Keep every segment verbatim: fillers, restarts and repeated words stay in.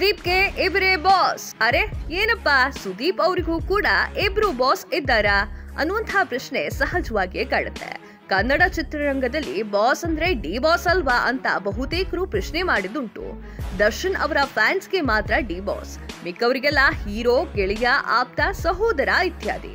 ಸುದೀಪ್ಗೆ ಇಬ್ರೇ ಬಾಸ್. ಅರೆ ಏನಪ್ಪಾ, ಸುದೀಪ್ ಅವರಿಗೂ ಕೂಡ ಇಬ್ರು ಬಾಸ್ ಇದ್ದಾರಾ ಅನ್ನುವಂತಹ ಪ್ರಶ್ನೆ ಸಹಜವಾಗಿಯೇ ಕಾಡುತ್ತೆ. ಕನ್ನಡ ಚಿತ್ರರಂಗದಲ್ಲಿ ಬಾಸ್ ಅಂದ್ರೆ ಡಿ ಬಾಸ್ ಅಲ್ವಾ ಅಂತ ಬಹುತೇಕರು ಪ್ರಶ್ನೆ ಮಾಡಿದ್ದುಂಟು. ದರ್ಶನ್ ಅವರ ಫ್ಯಾನ್ಸ್ಗೆ ಮಾತ್ರ ಡಿ ಬಾಸ್, ಮಿಕ್ಕವರಿಗೆಲ್ಲ ಹೀರೋ, ಗೆಳೆಯ, ಆಪ್ತ, ಸಹೋದರ ಇತ್ಯಾದಿ.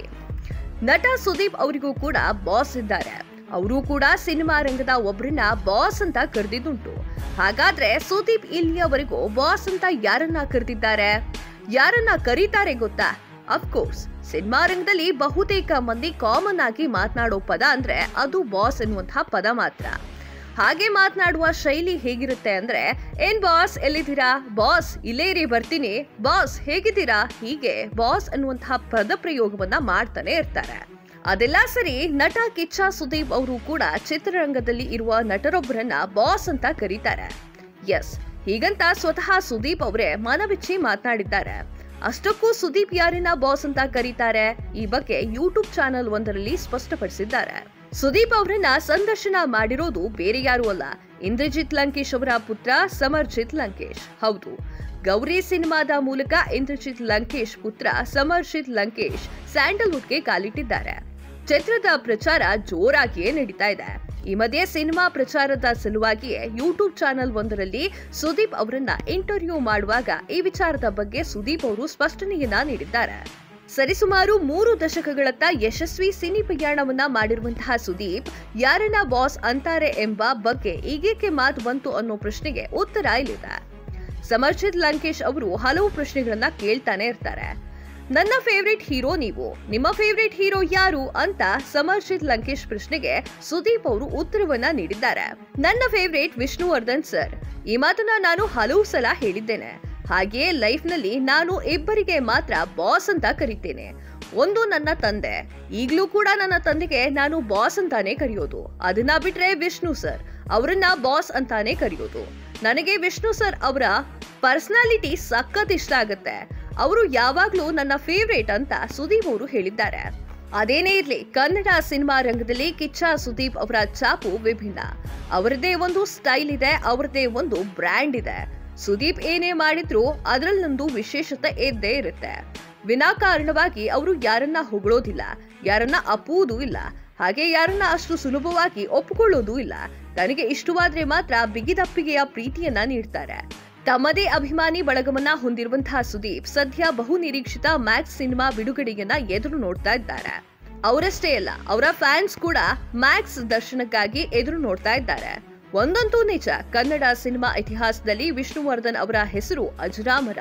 ನಟ ಸುದೀಪ್ ಅವರಿಗೂ ಕೂಡ ಬಾಸ್ ಇದ್ದಾರೆ. ಅವರು ಕೂಡ ಸಿನಿಮಾ ರಂಗದ ಒಬ್ಬರನ್ನ ಬಾಸ್ ಅಂತ ಕರೆದಿದ್ದುಂಟು. ಹಾಗಾದ್ರೆ ಸುದೀಪ್ ಇಲ್ಲಿಯವರೆಗೂ ಬಾಸ್ ಅಂತ ಯಾರನ್ನ ಕರೆದಿದ್ದಾರೆ, ಯಾರನ್ನ ಕರೀತಾರೆ ಗೊತ್ತಾ? ಅಫ್ಕೋರ್ಸ್, ಸಿನಿಮಾ ರಂಗದಲ್ಲಿ ಬಹುತೇಕ ಮಂದಿ ಕಾಮನ್ ಆಗಿ ಮಾತನಾಡೋ ಪದ ಅಂದ್ರೆ ಅದು ಬಾಸ್ ಎನ್ನುವಂತಹ ಪದ ಮಾತ್ರ. ಹಾಗೆ ಮಾತನಾಡುವ ಶೈಲಿ ಹೇಗಿರುತ್ತೆ ಅಂದ್ರೆ, ಏನ್ ಬಾಸ್ ಎಲ್ಲಿದ್ದೀರಾ, ಬಾಸ್ ಇಲ್ಲೇ ಇರಿ ಬರ್ತೀನಿ, ಬಾಸ್ ಹೇಗಿದ್ದೀರಾ, ಹೀಗೆ ಬಾಸ್ ಅನ್ನುವಂತಹ ಪದ ಪ್ರಯೋಗವನ್ನ ಮಾಡ್ತಾನೆ ಇರ್ತಾರೆ. ಅದೆಲ್ಲ ಸರಿ, ನಟ ಕಿಚ್ಚ ಸುದೀಪ್ ಅವರು ಕೂಡ ಚಿತ್ರರಂಗದಲ್ಲಿ ಇರುವ ನಟರೊಬ್ಬರನ್ನ ಬಾಸ್ ಅಂತ ಕರೀತಾರೆ. ಎಸ್, ಹೀಗಂತ ಸ್ವತಃ ಸುದೀಪ್ ಅವರೇ ಮನಬಿಚ್ಚಿ ಮಾತನಾಡಿದ್ದಾರೆ. ಅಷ್ಟಕ್ಕೂ ಸುದೀಪ್ ಯಾರನ್ನ ಬಾಸ್ ಅಂತ ಕರೀತಾರೆ, ಈ ಬಗ್ಗೆ ಯೂಟ್ಯೂಬ್ ಚಾನೆಲ್ ಒಂದರಲ್ಲಿ ಸ್ಪಷ್ಟಪಡಿಸಿದ್ದಾರೆ. ಸುದೀಪ್ ಅವರನ್ನ ಸಂದರ್ಶನ ಮಾಡಿರೋದು ಬೇರೆ ಯಾರು ಅಲ್ಲ, ಇಂದ್ರಜಿತ್ ಲಂಕೇಶ್ ಅವರ ಪುತ್ರ ಸಮರ್ಜಿತ್ ಲಂಕೇಶ್. ಹೌದು, ಗೌರಿ ಸಿನಿಮಾದ ಮೂಲಕ ಇಂದ್ರಜಿತ್ ಲಂಕೇಶ್ ಪುತ್ರ ಸಮರ್ಜಿತ್ ಲಂಕೇಶ್ ಸ್ಯಾಂಡಲ್ವುಡ್ಗೆ ಕಾಲಿಟ್ಟಿದ್ದಾರೆ. ಚಿತ್ರದ ಪ್ರಚಾರ ಜೋರಾಗಿಯೇ ನಡೀತಾ ಇದೆ. ಈ ಮಧ್ಯೆ ಸಿನಿಮಾ ಪ್ರಚಾರದ ಸಲುವಾಗಿಯೇ ಯೂಟ್ಯೂಬ್ ಚಾನೆಲ್ ಒಂದರಲ್ಲಿ ಸುದೀಪ್ ಅವರನ್ನ ಇಂಟರ್ವ್ಯೂ ಮಾಡುವಾಗ ಈ ವಿಚಾರದ ಬಗ್ಗೆ ಸುದೀಪ್ ಅವರು ಸ್ಪಷ್ಟನೆಯನ್ನ ನೀಡಿದ್ದಾರೆ. ಸರಿಸುಮಾರು ಮೂರು ದಶಕಗಳತ್ತ ಯಶಸ್ವಿ ಸಿನಿ ಪ್ರಯಾಣವನ್ನ ಮಾಡಿರುವಂತಹ ಸುದೀಪ್ ಯಾರನ್ನ ಬಾಸ್ ಅಂತಾರೆ ಎಂಬ ಬಗ್ಗೆ ಈಗೇಕೆ ಮಾತು ಬಂತು ಅನ್ನೋ ಪ್ರಶ್ನೆಗೆ ಉತ್ತರ ಇಲ್ಲಿದೆ. ಸಮರ್ಜಿತ್ ಲಂಕೇಶ್ ಅವರು ಹಲವು ಪ್ರಶ್ನೆಗಳನ್ನ ಕೇಳ್ತಾನೆ ಇರ್ತಾರೆ. ನನ್ನ ಫೇವ್ರೇಟ್ ಹೀರೋ ನೀವು, ನಿಮ್ಮ ಫೇವ್ರೇಟ್ ಹೀರೋ ಯಾರು ಅಂತ ಸಮರ್ಜಿತ್ ಲಂಕೇಶ್ ಪ್ರಶ್ನೆಗೆ ಸುದೀಪ್ ಅವರು ಉತ್ತರವನ್ನ ನೀಡಿದ್ದಾರೆ. ನನ್ನ ಫೇವ್ರೇಟ್ ವಿಷ್ಣುವರ್ಧನ್ ಸರ್. ಈ ಮಾತನ್ನ ನಾನು ಹಲವು ಸಲ ಹೇಳಿದ್ದೇನೆ. ಹಾಗೆಯೇ ಲೈಫ್ ನಲ್ಲಿ ನಾನು ಇಬ್ಬರಿಗೆ ಮಾತ್ರ ಬಾಸ್ ಅಂತ ಕರೀತೇನೆ. ಒಂದು ನನ್ನ ತಂದೆ, ಈಗ್ಲೂ ಕೂಡ ನನ್ನ ತಂದೆಗೆ ನಾನು ಬಾಸ್ ಅಂತಾನೆ ಕರೆಯೋದು. ಅದನ್ನ ಬಿಟ್ರೆ ವಿಷ್ಣು ಸರ್, ಅವರನ್ನ ಬಾಸ್ ಅಂತಾನೆ ಕರೆಯೋದು. ನನಗೆ ವಿಷ್ಣು ಸರ್ ಅವರ ಪರ್ಸನಾಲಿಟಿ ಸಖತ್ ಇಷ್ಟ ಆಗುತ್ತೆ. ಅವರು ಯಾವಾಗ್ಲೂ ನನ್ನ ಫೇವ್ರೇಟ್ ಅಂತ ಸುದೀಪ್ ಅವರು ಹೇಳಿದ್ದಾರೆ. ಅದೇನೇ ಇರ್ಲಿ, ಕನ್ನಡ ಸಿನಿಮಾ ರಂಗದಲ್ಲಿ ಕಿಚ್ಚ ಸುದೀಪ್ ಅವರ ಛಾಪು ವಿಭಿನ್ನ. ಅವರದೇ ಒಂದು ಸ್ಟೈಲ್ ಇದೆ, ಅವರದೇ ಒಂದು ಬ್ರ್ಯಾಂಡ್ ಇದೆ. ಸುದೀಪ್ ಏನೇ ಮಾಡಿದ್ರು ಅದರಲ್ಲೊಂದು ವಿಶೇಷತೆ ಇದ್ದೇ ಇರುತ್ತೆ. ವಿನಾಕಾರಣವಾಗಿ ಅವರು ಯಾರನ್ನ ಹೊಗಳೋದಿಲ್ಲ, ಯಾರನ್ನ ಅಪ್ಪುವುದೂ ಇಲ್ಲ, ಹಾಗೆ ಯಾರನ್ನ ಅಷ್ಟು ಸುಲಭವಾಗಿ ಒಪ್ಪಿಕೊಳ್ಳೋದೂ ಇಲ್ಲ. ತನಗೆ ಇಷ್ಟವಾದ್ರೆ ಮಾತ್ರ ಬಿಗಿದಪ್ಪಿಗೆಯ ಪ್ರೀತಿಯನ್ನ ನೀಡ್ತಾರೆ. ತಮ್ಮದೇ ಅಭಿಮಾನಿ ಬಳಗವನ್ನ ಹೊಂದಿರುವಂತಹ ಸುದೀಪ್ ಸದ್ಯ ಬಹು ನಿರೀಕ್ಷಿತ ಮ್ಯಾಕ್ಸ್ ಸಿನಿಮಾ ಬಿಡುಗಡೆಯನ್ನ ಎದುರು ನೋಡ್ತಾ ಇದ್ದಾರೆ. ಅವರಷ್ಟೇ ಅಲ್ಲ, ಅವರ ಫ್ಯಾನ್ಸ್ ಕೂಡ ಮ್ಯಾಕ್ಸ್ ದರ್ಶನಕ್ಕಾಗಿ ಎದುರು ನೋಡ್ತಾ ಇದ್ದಾರೆ. ಒಂದಂತೂ ನಿಜ, ಕನ್ನಡ ಸಿನಿಮಾ ಇತಿಹಾಸದಲ್ಲಿ ವಿಷ್ಣುವರ್ಧನ್ ಅವರ ಹೆಸರು ಅಜರಾಮರ.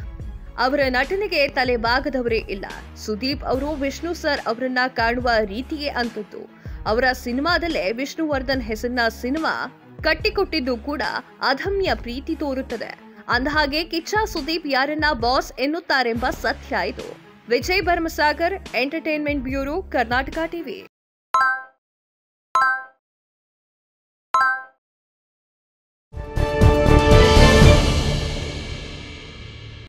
ಅವರ ನಟನೆಗೆ ತಲೆಬಾಗದವರೇ ಇಲ್ಲ. ಸುದೀಪ್ ಅವರು ವಿಷ್ಣು ಸರ್ ಅವರನ್ನ ಕಾಣುವ ರೀತಿಯೇ ಅಂತದ್ದು. ಅವರ ಸಿನಿಮಾದಲ್ಲೇ ವಿಷ್ಣುವರ್ಧನ್ ಹೆಸರಿನ ಸಿನಿಮಾ ಕಟ್ಟಿಕೊಟ್ಟಿದ್ದು ಕೂಡ ಅದಮ್ಯ ಪ್ರೀತಿ ತೋರುತ್ತದೆ. ಅಂದಹಾಗೆ ಕಿಚ್ಚ ಸುದೀಪ್ ಯಾರನ್ನ ಬಾಸ್ ಎನ್ನುತ್ತಾರೆಂಬ ಸತ್ಯ ಇದು. Vijay Bharmasagar, entertainment bureau, Karnataka TV.